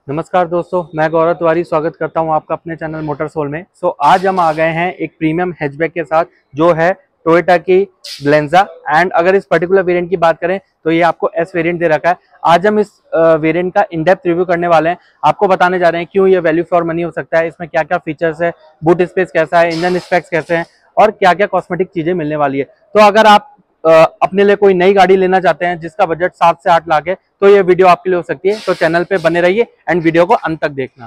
नमस्कार दोस्तों, मैं गौरव तिवारी स्वागत करता हूं आपका अपने चैनल मोटर सोल में। आज हम आ गए हैं एक प्रीमियम हैचबैक के साथ जो है टोयोटा की ग्लेंजा। एंड अगर इस पर्टिकुलर वेरिएंट की बात करें तो ये आपको एस वेरिएंट दे रखा है। आज हम इस वेरिएंट का इन डेप्थ रिव्यू करने वाले हैं। आपको बताने जा रहे हैं क्यों ये वैल्यू फॉर मनी हो सकता है, इसमें क्या क्या फीचर्स है, बूट स्पेस कैसा है, इंजन स्पेक्स कैसे हैं और क्या क्या कॉस्मेटिक चीजें मिलने वाली है। तो अगर आप अपने लिए कोई नई गाड़ी लेना चाहते हैं जिसका बजट 7 से 8 लाख है तो ये वीडियो आपके लिए हो सकती है। तो चैनल पे बने रहिए एंड वीडियो को अंत तक देखना।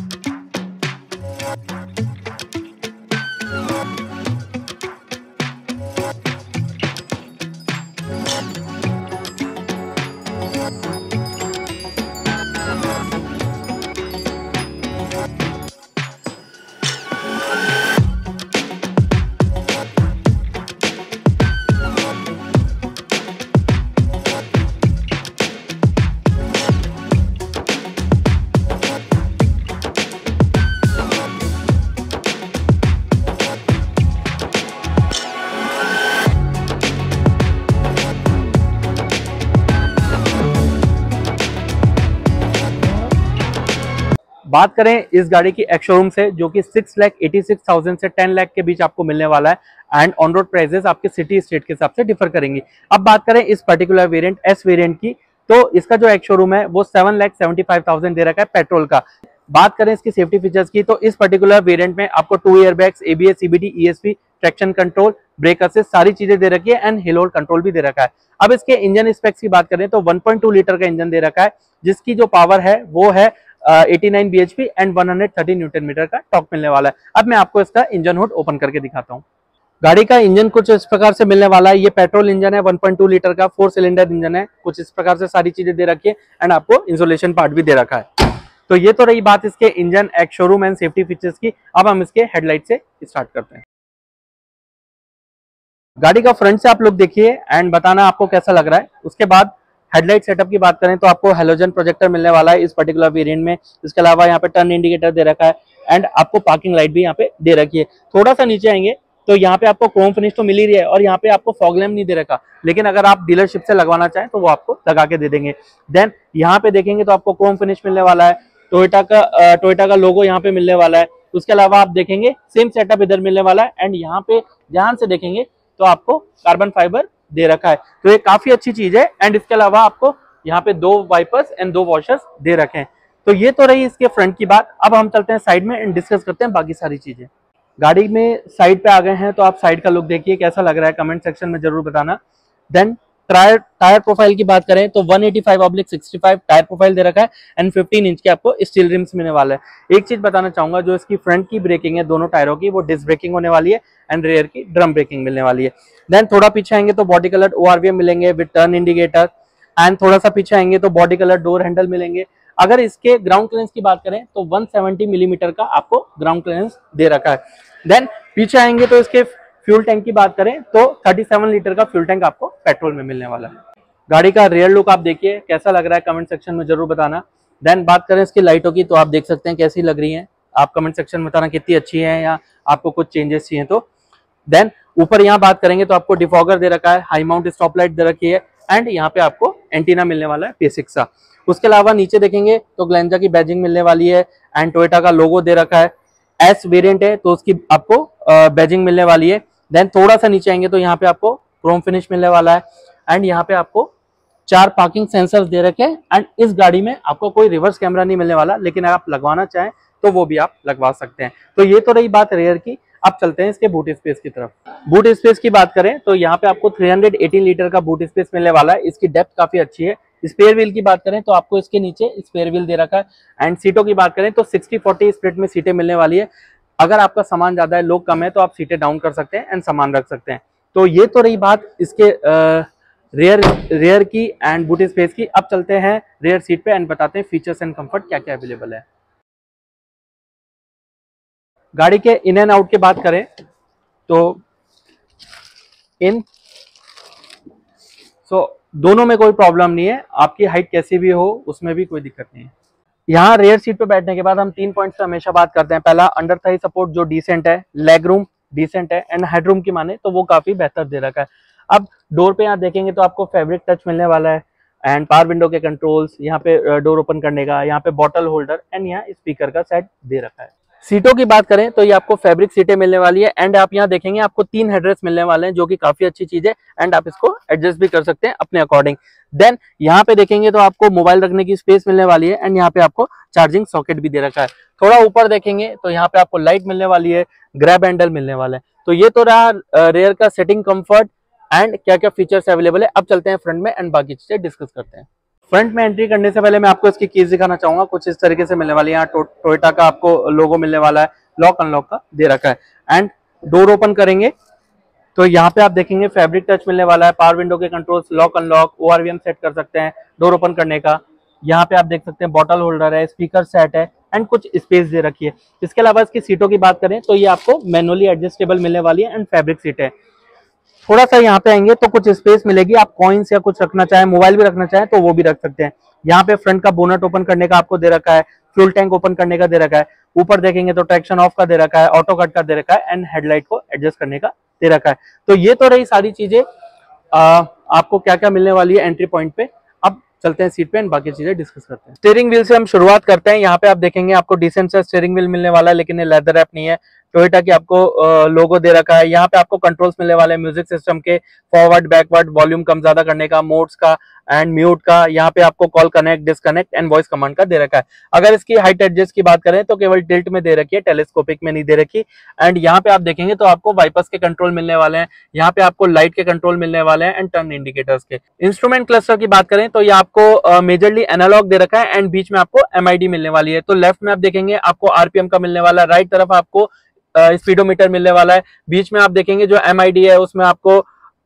बात करें इस गाड़ी की एक्स शोरूम से जो कि 6,86,000 से 10 लाख के बीच आपको मिलने वाला है। एंड ऑन रोड प्राइसेस आपके सिटी स्टेट के हिसाब से डिफर करेंगी। अब बात करें इस पर्टिकुलर वेरिएंट एस वेरिएंट की, तो इसका जो एक्स शोरूम है वो 7,75,000 दे रखा है पेट्रोल का। बात करें इसकी सेफ्टी फीचर्स की तो इस पर्टिकुलर वेरिएंट में आपको 2 airbags, ABS, CBT, ESP, traction control, brake assist सारी चीजें दे रखी है एंड हिल होल्ड कंट्रोल भी दे रखा है। अब इसके इंजन स्पेक्स की बात करें तो 1.2 लीटर का इंजन दे रखा है जिसकी जो पावर है वो है 89 bhp एंड 130 न्यूटन मीटर का टॉर्क मिलने वाला है। अब मैं आपको इसका इंजन हुड ओपन करके दिखाता हूँ। गाड़ी का इंजन कुछ इस प्रकार से मिलने वाला है। ये पेट्रोल इंजन है, 1.2 लीटर का 4 सिलेंडर इंजन है। कुछ इस प्रकार से सारी चीजें दे रखी है एंड आपको इंसुलेशन पार्ट भी दे रखा है। तो ये तो रही बात इसके engine, ex showroom and safety features की। अब हम इसके हेडलाइट से स्टार्ट करते हैं। गाड़ी का फ्रंट से आप लोग देखिए एंड बताना आपको कैसा लग रहा है। उसके बाद हेडलाइट सेटअप की बात करें तो आपको हेलोजन प्रोजेक्टर मिलने वाला है इस पर्टिकुलर वेरिएंट में। इसके अलावा यहाँ पे टर्न इंडिकेटर दे रखा है एंड आपको पार्किंग लाइट भी यहाँ पे दे रखी है। थोड़ा सा नीचे आएंगे तो यहाँ पे आपको क्रोम फिनिश तो मिल ही रही है और यहाँ पे आपको फॉग लैम्प नहीं दे रखा, लेकिन अगर आप डीलरशिप से लगवाना चाहें तो वो आपको लगा के दे देंगे। देन यहाँ पे देखेंगे तो आपको क्रोम फिनिश मिलने वाला है, टोयोटा का लोगो यहाँ पे मिलने वाला है। उसके अलावा आप देखेंगे सेम सेटअप इधर मिलने वाला है एंड यहाँ पे ध्यान से देखेंगे तो आपको कार्बन फाइबर दे रखा है। तो ये काफी अच्छी चीज है एंड इसके अलावा आपको यहाँ पे 2 वाइपर्स एंड 2 वॉशर्स दे रखे हैं। तो ये तो रही इसके फ्रंट की बात। अब हम चलते हैं साइड में एंड डिस्कस करते हैं बाकी सारी चीजें। गाड़ी में साइड पे आ गए हैं तो आप साइड का लुक देखिए कैसा लग रहा है, कमेंट सेक्शन में जरूर बताना। देन टायर प्रोफाइल की बात करें तो 185/65 टायर प्रोफाइल दे रखा है एंड 15 इंच के आपको स्टील रिम्स मिलने वाला है। एक चीज बताना चाहूंगा, जो इसकी फ्रंट की ब्रेकिंग है दोनों टायरों की वो डिस्क ब्रेकिंग होने वाली है एंड रेयर की ड्रम ब्रेकिंग मिलने वाली है। देन थोड़ा पीछे आएंगे तो बॉडी कलर ORVM मिलेंगे विद टर्न इंडिकेटर एंड थोड़ा सा पीछे आएंगे तो बॉडी कलर डोर हैंडल मिलेंगे। अगर इसके ग्राउंड क्लियरेंस की बात करें तो 170 मिलीमीटर का आपको ग्राउंड क्लियरेंस दे रखा है। देन पीछे आएंगे तो इसके फ्यूल टैंक की बात करें तो 37 लीटर का फ्यूल टैंक आपको पेट्रोल में मिलने वाला है। गाड़ी का रियर लुक आप देखिए कैसा लग रहा है, कमेंट सेक्शन में जरूर बताना। देन बात करें इसकी लाइटों की तो आप देख सकते हैं कैसी लग रही हैं। आप कमेंट सेक्शन में बताना कितनी अच्छी है या आपको कुछ चेंजेस चाहिए तो। देन ऊपर यहाँ बात करेंगे तो आपको डिफॉगर दे रखा है, हाई माउंट स्टॉप लाइट दे रखी है एंड यहाँ पे आपको एंटीना मिलने वाला है बेसिक सा। उसके अलावा नीचे देखेंगे तो ग्लेंजा की बैजिंग मिलने वाली है एंड टोयोटा का लोगो दे रखा है। एस वेरिएंट है तो उसकी आपको बैजिंग मिलने वाली है। देन थोड़ा सा नीचे आएंगे तो यहाँ पे आपको क्रोम फिनिश मिलने वाला है एंड यहाँ पे आपको 4 पार्किंग सेंसर्स दे रखे हैं एंड इस गाड़ी में आपको कोई रिवर्स कैमरा नहीं मिलने वाला, लेकिन अगर आप लगवाना चाहें तो वो भी आप लगवा सकते हैं। तो ये तो रही बात रेयर की। अब चलते हैं इसके बूट स्पेस की तरफ। बूट स्पेस की बात करें तो यहाँ पे आपको 318 लीटर का बूट स्पेस मिलने वाला है। इसकी डेप्थ काफी अच्छी है। स्पेयर व्हील की बात करें तो आपको इसके नीचे स्पेयर व्हील दे रखा है एंड सीटों की बात करें तो 60-40 स्प्लिट में सीटें मिलने वाली है। अगर आपका सामान ज्यादा है, लोग कम है, तो आप सीटें डाउन कर सकते हैं एंड सामान रख सकते हैं। तो ये तो रही बात इसके रेयर की एंड बूट स्पेस की। अब चलते हैं रेयर सीट पे एंड बताते हैं फीचर्स एंड कंफर्ट क्या क्या अवेलेबल है। गाड़ी के इन एंड आउट की बात करें तो दोनों में कोई प्रॉब्लम नहीं है। आपकी हाइट कैसी भी हो उसमें भी कोई दिक्कत नहीं है। यहाँ रेयर सीट पे बैठने के बाद हम 3 पॉइंट्स हमेशा बात करते हैं। पहला, अंडर थाई सपोर्ट जो डिसेंट है, लेग रूम डिसेंट है एंड हेड रूम की माने तो वो काफी बेहतर दे रखा है। अब डोर पे यहाँ देखेंगे तो आपको फैब्रिक टच मिलने वाला है। एंड पावर विंडो के कंट्रोल्स, यहाँ पे डोर ओपन करने का, यहाँ पे बॉटल होल्डर एंड यहाँ स्पीकर का सेट दे रखा है। सीटों की बात करें तो ये आपको फैब्रिक सीटें मिलने वाली है एंड आप यहाँ देखेंगे आपको 3 हेडरेस्ट मिलने वाले हैं, जो कि काफी अच्छी चीज है एंड आप इसको एडजस्ट भी कर सकते हैं अपने अकॉर्डिंग। देन यहाँ पे देखेंगे तो आपको मोबाइल रखने की स्पेस मिलने वाली है एंड यहाँ पे आपको चार्जिंग सॉकेट भी दे रखा है। थोड़ा ऊपर देखेंगे तो यहाँ पे आपको लाइट मिलने वाली है, ग्रैब हैंडल मिलने वाला है। तो ये तो रहा रेयर का सेटिंग कंफर्ट एंड क्या क्या फीचर्स अवेलेबल है। अब चलते हैं फ्रंट में एंड बाकी चीजें डिस्कस करते हैं। फ्रंट में एंट्री करने से पहले मैं आपको इसकी कीज दिखाना चाहूंगा। कुछ इस तरीके से मिलने वाली है। यहाँ टोयोटा का आपको लोगो मिलने वाला है, लॉक अनलॉक का दे रखा है एंड डोर ओपन करेंगे तो यहाँ पे आप देखेंगे फैब्रिक टच मिलने वाला है, पावर विंडो के controls, lock unlock, ORVM set कर सकते हैं डोर ओपन करने का। यहाँ पे आप देख सकते हैं बॉटल होल्डर है, स्पीकर सेट है एंड कुछ स्पेस दे रखी है। इसके अलावा इसकी सीटों की बात करें तो ये आपको मैनुअली एडजस्टेबल मिलने वाली है एंड फैब्रिक सीट है। थोड़ा सा यहाँ पे आएंगे तो कुछ स्पेस मिलेगी, आप कॉइन्स या कुछ रखना चाहें, मोबाइल भी रखना चाहें तो वो भी रख सकते हैं। यहाँ पे फ्रंट का बोनट ओपन करने का आपको दे रखा है, फ्यूल टैंक ओपन करने का दे रखा है। ऊपर देखेंगे तो ट्रैक्शन ऑफ का दे रखा है, ऑटो कट का दे रखा है एंड हेडलाइट को एडजस्ट करने का दे रखा है। तो ये तो रही सारी चीजें आपको क्या क्या मिलने वाली है एंट्री पॉइंट पे। अब चलते हैं सीट पे एंड बाकी चीजें डिस्कस करते हैं। स्टीयरिंग व्हील से हम शुरुआत करते हैं। यहाँ पे आप देखेंगे आपको डिसेंट सा स्टीयरिंग व्हील मिलने वाला है, लेकिन ये लेदर रैप नहीं है। टोयोटा की आपको लोगो दे रखा है। यहाँ पे आपको कंट्रोल्स मिलने वाले हैं म्यूजिक सिस्टम के, फॉरवर्ड बैकवर्ड, वॉल्यूम कम ज्यादा करने का, मोड्स का एंड म्यूट का। यहाँ पे आपको call connect, disconnect and voice command का दे रखा है। अगर इसकी हाइट एडजस्ट की बात करें तो केवल टिल्ट में दे रखी है, टेलीस्कोपिक में नहीं दे रखी। एंड यहाँ पे आप देखेंगे तो आपको वाइपर्स के कंट्रोल मिलने वाले हैं, यहाँ पे आपको लाइट के कंट्रोल मिलने वाले हैं एंड टर्न इंडिकेटर्स के। इंस्ट्रूमेंट क्लस्टर की बात करें तो ये आपको मेजरली एनालॉग दे रखा है एंड बीच में आपको MID मिलने वाली है। तो लेफ्ट में आप देखेंगे आपको RPM का मिलने वाला है, राइट तरफ आपको स्पीडोमीटर मिलने वाला है। बीच में आप देखेंगे जो MID है उसमें आपको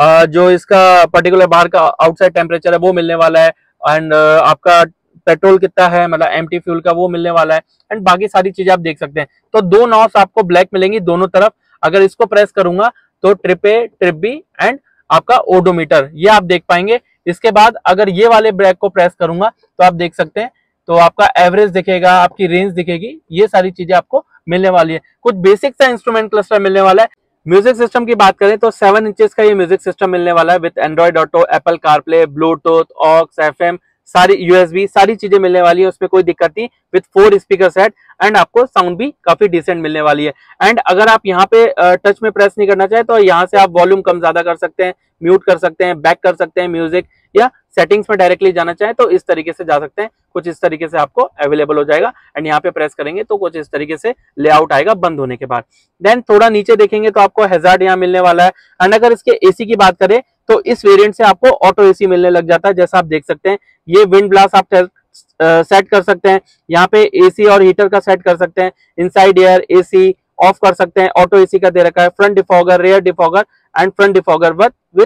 जो इसका पर्टिकुलर बाहर का आउटसाइड टेम्परेचर है वो मिलने वाला है एंड आपका पेट्रोल कितना है, मतलब एम्प्टी फ्यूल का, वो मिलने वाला है एंड बाकी सारी चीजें आप देख सकते हैं। तो 2 नॉब्स आपको ब्लैक मिलेंगी दोनों तरफ। अगर इसको प्रेस करूंगा तो trip A, trip B and आपका ओडोमीटर ये आप देख पाएंगे। इसके बाद अगर ये वाले ब्लैक को प्रेस करूंगा तो आप देख सकते हैं तो आपका एवरेज दिखेगा, आपकी रेंज दिखेगी, ये सारी चीजें आपको मिलने वाली है। कुछ बेसिक सा इंस्ट्रूमेंट क्लस्टर मिलने वाला है। म्यूजिक सिस्टम की बात करें तो 7 इंचेस का ये म्यूजिक सिस्टम मिलने वाला है with Android Auto, Apple CarPlay, Bluetooth, aux, FM, सारी USB सारी चीजें मिलने वाली है, उसमें कोई दिक्कत नहीं। विद 4 स्पीकर सेट एंड आपको साउंड भी काफी डिसेंट मिलने वाली है। एंड अगर आप यहाँ पे टच में प्रेस नहीं करना चाहे तो यहाँ से आप वॉल्यूम कम ज्यादा कर सकते हैं, म्यूट कर सकते हैं, बैक कर सकते हैं म्यूजिक, या सेटिंग्स में डायरेक्टली जाना चाहे तो इस तरीके से जा सकते हैं। कुछ इस तरीके से आपको अवेलेबल हो जाएगा एंड यहाँ पे प्रेस करेंगे तो कुछ इस तरीके से लेआउट आएगा बंद होने के बाद। देन थोड़ा नीचे देखेंगे तो आपको हैजार्ड यहाँ मिलने वाला है। एंड अगर इसके AC की बात करें तो इस वेरिएंट से आपको ऑटो AC मिलने लग जाता है। जैसा आप देख सकते हैं ये विंड ब्लास्ट आप सेट कर सकते हैं, यहाँ पे AC और हीटर का सेट कर सकते हैं, इनसाइड एयर AC ऑफ कर सकते हैं, ऑटो AC का दे रखा है, front defogger, rear defogger and front defogger with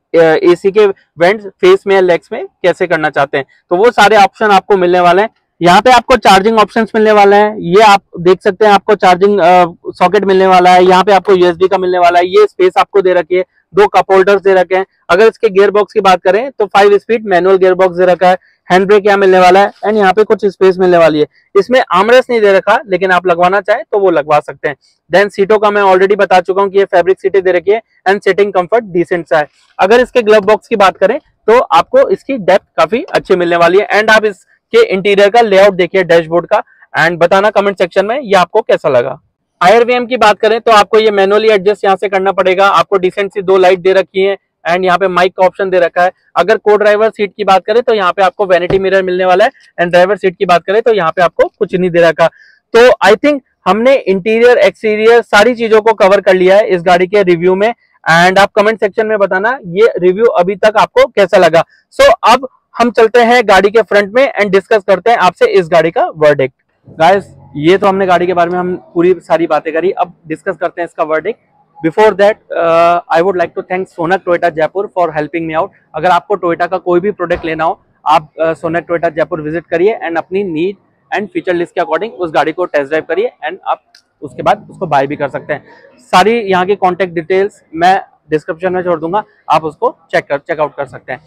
AC के वेंट फेस में या लेग्स में कैसे करना चाहते हैं तो वो सारे ऑप्शन आपको मिलने वाले हैं। यहाँ पे आपको चार्जिंग ऑप्शंस मिलने वाले हैं, ये आप देख सकते हैं आपको चार्जिंग सॉकेट मिलने वाला है, यहाँ पे आपको USB का मिलने वाला है, ये स्पेस आपको दे रखी है, 2 कप होल्डर्स दे रखे हैं। अगर इसके गियर बॉक्स की बात करें तो 5 स्पीड मैनुअल गियर बॉक्स दे रखा है, हैंड ब्रेक यहाँ मिलने वाला है एंड यहाँ पे कुछ स्पेस मिलने वाली है। इसमें आर्मरेस्ट नहीं दे रखा, लेकिन आप लगवाना चाहें तो वो लगवा सकते हैं। देन सीटों का मैं ऑलरेडी बता चुका हूँ कि ये फैब्रिक सीटें दे रखी है एंड सिटिंग कंफर्ट डिसेंट सा है। अगर इसके ग्लव बॉक्स की बात करें तो आपको इसकी डेप्थ काफी अच्छी मिलने वाली है एंड आप इसके इंटीरियर का लेआउट देखिए डैशबोर्ड का एंड बताना कमेंट सेक्शन में ये आपको कैसा लगा। IRVM की बात करें तो आपको ये मैनुअली एडजस्ट यहाँ से करना पड़ेगा। आपको डिसेंट सी 2 लाइट दे रखी है एंड यहाँ पे माइक का ऑप्शन दे रखा है। अगर को ड्राइवर सीट की बात करें तो यहाँ पे आपको वैनिटी मिरर मिलने वाला है एंड ड्राइवर सीट की बात करें तो यहाँ पे आपको कुछ नहीं दे रखा। तो आई थिंक हमने इंटीरियर एक्सटीरियर सारी चीजों को कवर कर लिया है इस गाड़ी के रिव्यू में एंड आप कमेंट सेक्शन में बताना ये रिव्यू अभी तक आपको कैसा लगा। सो अब हम चलते हैं गाड़ी के फ्रंट में एंड डिस्कस करते हैं आपसे इस गाड़ी का वर्डिक्ट। गाइस ये तो हमने गाड़ी के बारे में हम पूरी सारी बातें करी, अब डिस्कस करते हैं इसका verdict. Before that I would like to thank Sonak Toyota Jaipur for helping me out. अगर आपको टोयोटा का कोई भी प्रोडक्ट लेना हो आप सोनक टोयोटा जयपुर विजिट करिए एंड अपनी नीड एंड फीचर लिस्ट के अकॉर्डिंग उस गाड़ी को टेस्ट ड्राइव करिए एंड आप उसके बाद उसको बाय भी कर सकते हैं। सारी यहाँ की कॉन्टेक्ट डिटेल्स मैं डिस्क्रिप्शन में छोड़ दूंगा, आप उसको चेकआउट कर सकते हैं।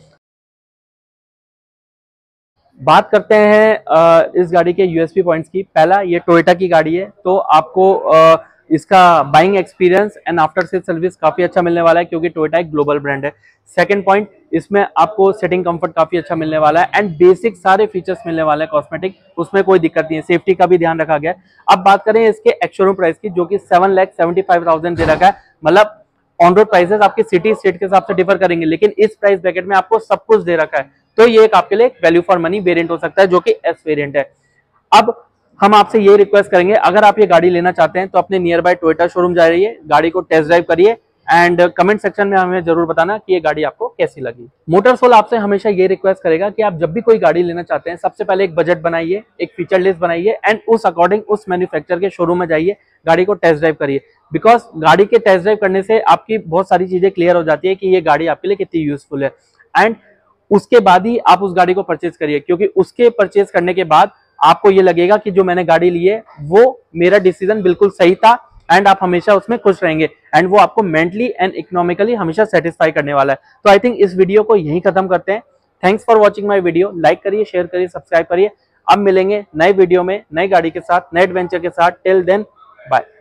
बात करते हैं इस गाड़ी के यूएसपी पॉइंट्स की। पहला, ये टोयोटा की गाड़ी है तो आपको इसका buying experience and after sale service काफी अच्छा मिलने वाला है, क्योंकि टोयोटा एक ग्लोबल ब्रांड है। सेकंड पॉइंट, इसमें आपको सेटिंग कंफर्ट काफी अच्छा मिलने वाला है एंड बेसिक सारे फीचर्स मिलने वाले हैं कॉस्मेटिक, उसमें कोई दिक्कत नहीं है। सेफ्टी का भी ध्यान रखा गया है। अब बात करें इसके एक्स-शोरूम प्राइस की, जो कि 7,75,000 दे रखा है। मतलब ऑन रोड प्राइसेस आपकी सिटी स्टेट के हिसाब से डिफर करेंगे, लेकिन इस प्राइस ब्रैकेट में आपको सब कुछ दे रखा है। तो ये एक आपके लिए वैल्यू फॉर मनी वेरिएंट हो सकता है, जो कि एस वेरिएंट है। अब हम आपसे ये रिक्वेस्ट करेंगे, अगर आप ये गाड़ी लेना चाहते हैं तो अपने नियर बाय टोयोटा शोरूम जाइए, गाड़ी को टेस्ट ड्राइव करिए एंड कमेंट सेक्शन में हमें जरूर बताना कि ये गाड़ी आपको कैसी लगी। मोटरसोल आपसे हमेशा ये रिक्वेस्ट करेगा कि आप जब भी कोई गाड़ी लेना चाहते हैं, सबसे पहले एक बजट बनाइए, एक फीचर लिस्ट बनाइए एंड उस अकॉर्डिंग उस मैन्युफैक्चरर के शोरूम में जाइए, गाड़ी को टेस्ट ड्राइव करिए। बिकॉज गाड़ी के टेस्ट ड्राइव करने से आपकी बहुत सारी चीजें क्लियर हो जाती है कि ये गाड़ी आपके लिए कितनी यूजफुल है, एंड उसके बाद ही आप उस गाड़ी को परचेज करिए, क्योंकि उसके परचेज करने के बाद आपको ये लगेगा कि जो मैंने गाड़ी ली है वो मेरा डिसीजन बिल्कुल सही था, एंड आप हमेशा उसमें खुश रहेंगे एंड वो आपको मेंटली एंड इकोनॉमिकली हमेशा सेटिस्फाई करने वाला है। तो आई थिंक इस वीडियो को यहीं खत्म करते हैं। Thanks for watching my video. Like करिए, शेयर करिए, सब्सक्राइब करिए। अब मिलेंगे नए वीडियो में नई गाड़ी के साथ, नए एडवेंचर के साथ। Till then bye.